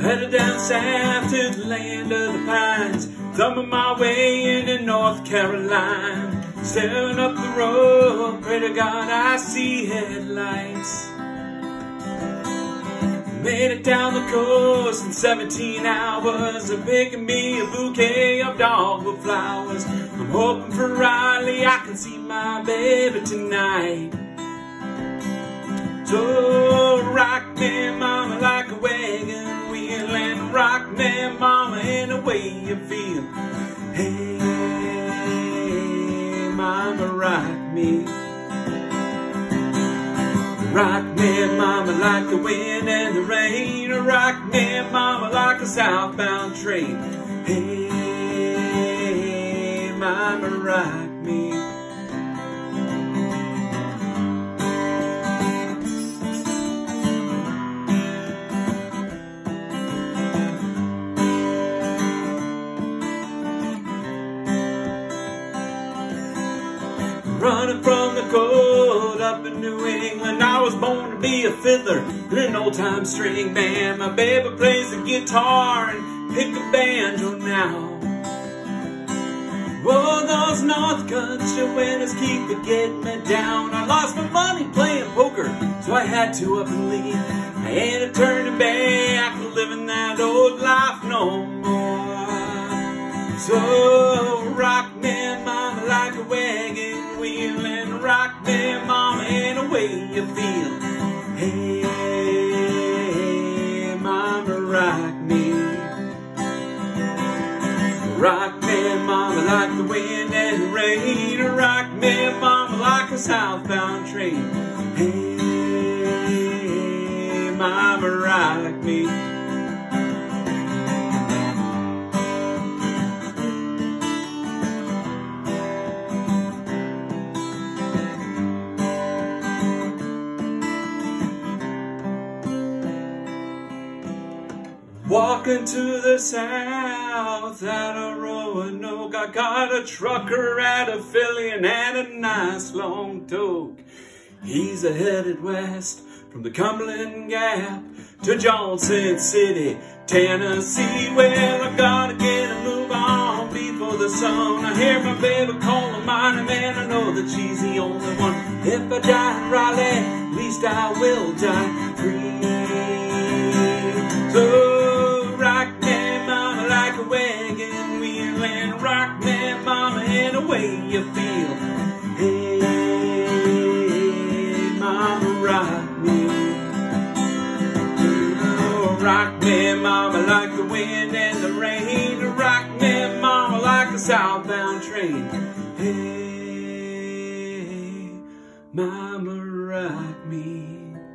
Headed down south to the land of the pines, thumbing my way into North Carolina. Staring up the road, pray to God I see headlights. Made it down the coast in 17 hours. They're picking me a bouquet of dogwood flowers. I'm hoping for Riley, I can see my baby tonight. So rock me, mama, like a wagon wheel, and rock me, mama, in the way you feel. Hey, mama, rock me. Rock me, mama, like the wind and the rain. Rock me, mama, like a southbound train. Hey, mama, rock me. Running from the cold up in New England, I was born to be a fiddler in an old-time string band. My baby plays the guitar and pick a banjo now. Oh, those North Country winters keep getting me down. I lost my money playing poker, so I had to up and leave. I ain't a turning back for living that old life no more. So rock me, mama, like a wagon wheel, and rock me, mama, in the way you feel. Hey, mama, rock me. Rock me, mama, like the wind and the rain. Rock me, mama, like a southbound train. Hey, mama, rock me. Walking to the south out of Roanoke, I got a trucker at a Philly and had a nice long toke. He's headed west from the Cumberland Gap to Johnson City, Tennessee. Well, I gotta get a move on before the sun. I hear my baby calling mine, and man, I know that she's the only one. If I die in Raleigh, at least I will die free. So rock me, mama, like a wagon wheel, and rock me, mama, in the way you feel. Hey, mama, rock me. Oh, rock me, mama, like the wind and the rain. Rock me, mama, like a southbound train. Hey, mama, rock me.